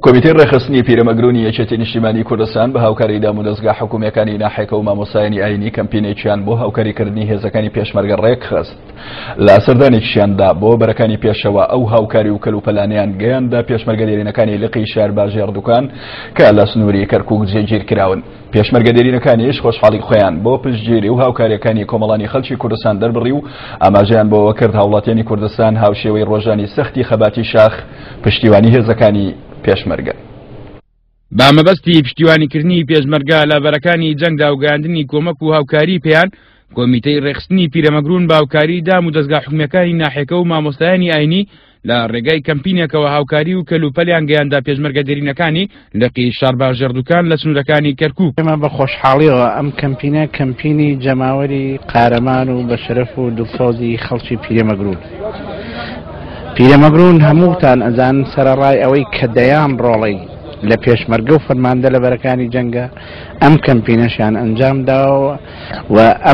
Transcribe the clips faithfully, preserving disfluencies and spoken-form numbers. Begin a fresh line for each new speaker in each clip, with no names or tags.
کۆمیتەی ڕێخستنی پیرەمەگرونی یەکێتی نیشتیمانی کوردستان بە هاوکاریدا مودەستگا حکوومیەکانی ناحێکە و مامۆستایانی ئاینی کەمپینێکیان بۆ هاوکاریکردنی هێزەکانی پێشمەرگە ڕێکخست. لە سەردانێکیاندا بۆ بەرەکانی پێشەوە ئەو هاوکاری و کەلوپەلانیان گەیاندا پێشمەرگە دێرینەکانی لقی شار باژێردووکان کە لە سنووری کەرکووک جێگیر کراون. پێشمەرگە دێرینەکانیش خۆشحاڵی خۆیان بۆ پشتگیری و هاوکاریەکانی کۆمەڵانی خەڵکی کوردستان دەربڕی و ئاماژەیان بۆەوە کرد هاوڵاتیانی کوردستان هاوشێوەی ڕۆژانی سەختی خەباتی شاخ پشتیوانی هێزەکانی پێشمەرگە.
با مەبەستی پشتیوانیکردنی پێشمەرگە لە بەرەکانی جەنگدا و گەیاندنی کۆمەک و هاوکاری پێیان کۆمیتەی ڕێخستنی پیرەمەگرون با هاوکاریدا مودەستگا حکوومیەکانی ناحێکە و مامۆستایانی ئاینی لە ڕێگای کەمپینێکەوە هاوکاری و کەلوپەلیان گەیاندا پێشمەرگە دێرینەکانی لەقی شار باژێردووکان لە سنوورەکانی کەرکووک.
ئێمە بە خۆشحاڵیەوە ئەم کەمپینە کەمپینی جەماوەری قارەمان و بە شەرەف و دڵسۆزی خەڵکی پیرەمەگرون. پیرەمەگرون هەمووتان ئەزان سەرەڕای ئەوەی کە دەیان ڕۆڵەی لە پێشمەرگە و فەرماندە لە بەرەکانی جەنگە ئەم کەمپینەشیان ئەنجام داوە و ئەم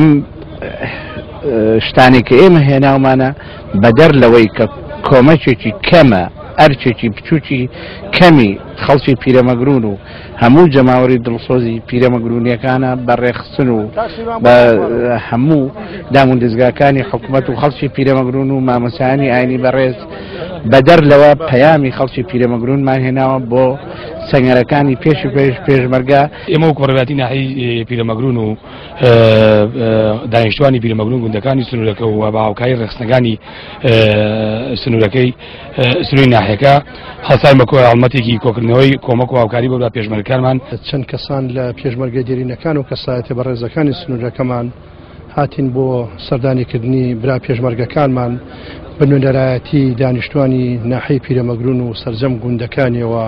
شتانی کە ئێمە هێناومانە بەدەر لەوەی کە کۆمەکێکی کەمە ئەرچێکی بچووکی کەمی خەڵکی پیرەمەگرون و هەموو جەماوەری دڵسۆزی پیرەمەگرونیەکانە بەڕێخستن و بە هەموو دامون دەستگاکانی حکوومەت و خەڵکی پیرەمەگرون و مامۆستایانی ئاینی بەڕێز بەدەر لەوە پەیامی خەڵکی پیرەمەگرونمان هێناوە بۆ سەنگەرەکانی پێشی پێش پێشمەرگە.
ئێمە و کۆڕێباتی ناحیەی پیرەمەگرون و دانیشتوانی پیرەمەگرون گوندەکانی سنوورەکە و بە هاوکاری ڕێخستنەکانی سنوورەکەی سنووری ناحیەکە هەسای بە هەڵمەتێکی کۆکردنەوەی کۆمەک و هاوکاری بە پێشمەرگەکانمان.
چەند کەسان لە پێشمەرگە دێرینەکان و کەسایەتە بەڕێزەکانی سنوورەکەمان هاتین بۆ سەردانیکردنی برا پێشمەرگەکانمان بە نوێنەرایەتی دانیشتوانی ناحیەی پیرەمەگرون و سەرجەم گوندەکانیەوە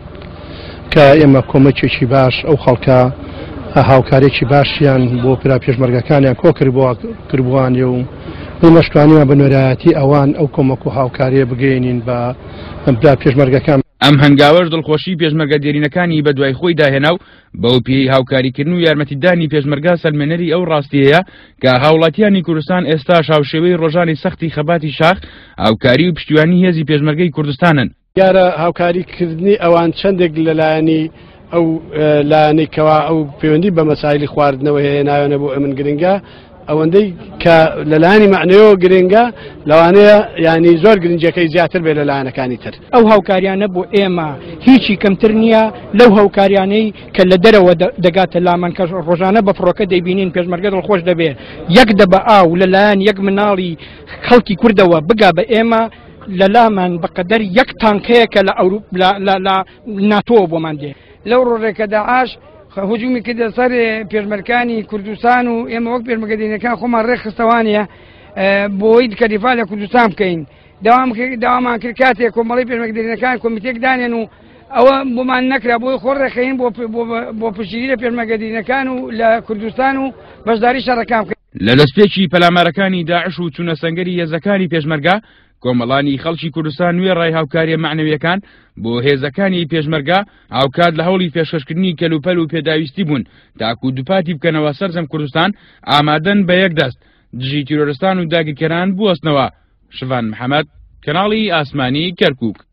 کە ئێمە کۆمەکێکی باش ئەو خەڵکە هاوکارێکی باشیان بۆ پرا پێشمەرگەکانیان کۆکرد بۆ کردبووانێ و بمەشتوانیمان بە نوێنەرایەتی ئەوان ئەو کۆمەک و هاوکاریە بگەێنین بە برا پێشمەرگەکان.
ئەم هەنگاوەش دڵخۆشی پێشمەرگە دێرینەکانی بە دوای خۆی داهێنا و بەو پێی هاوکاریکردن و یارمەتیدانی پێشمەرگە سەلمێنەری ئەو ڕاستیەیە کە هاوڵاتیانی کوردستان ئێستا هاوشێوەی ڕۆژانی سەختی خەباتی شاخ هاوکاری و پشتیوانی هێزی پێشمەرگەی کوردستانن.
دیارە هاوکاریکردنی ئەوان چەندێک لەلایەنی ئەو لایەنێکەوە ئەو پەیوەندی بە مەسایلی خواردنەوە هەیە ناوێنە بۆ ئەمن گرنگە ئەوەندەی کە لەلایەنی معنەوە گرنگە لەوانەیە ینی زۆر گرنجەکەی زیاتر بێ لەلایەنەکانی تر.
ئەو هاوکاریانە بۆ ئێمە هیچی کەمتر نییە لەو هاوکاریانەی کە لە دەرەوە دەگاتە لامان کە ڕۆژانە بە فڕۆکە دەیبینین پێشمەرگە دڵخۆش دەبێت یەک دەبە ئاو لەلایەن یەک مناڵی خەڵکی کوردەوە بگا بە ئێمە لە لامان بەقەدەر یەک تانکەیە کە لە ئەوروپ لە ناتۆ بۆمان دێ.
لەو ڕۆژێکە داعاش هجومی کردە سەر پێشمەرگەکانی کوردستان و ئێمە وەک پێشمەرگەدێرینەکان خۆمان ڕێخستەوانە بۆی کەریفا لە کوردستان بکەین. داوامان کرد کاتێک کۆمەڵی پێشمەرگەدێرینەکان کۆمیتێک دانێن و ئەوە بۆمان نەکرا بۆی خۆ ڕێخەین بۆ پشتگیری لە پێشمەرگەدێرینەکان و لە کوردستان و بەشداری شەڕەکان بکەین.
لە دەستپێکی پەلامارەکانی داعش و چوونە سەنگەری هێزەکانی پێشمەرگە کۆمەڵانی خەڵکی کوردستان نوێ ڕای هاوکاریە معنەویەکان بۆ هێزەکانی پێشمەرگە هاوکات لە هەوڵی پێشکەشکردنی کەلوپەل و پێداویستی بوون تاکو دووپاتی بکەنەوە سەرجەم کوردستان ئامادەن بە یەک دەست دژی تیرۆرستان و داگیرکەران بوەستنەوە. شڤان محەممەد، کەناڵی ئاسمانی کەرکووک.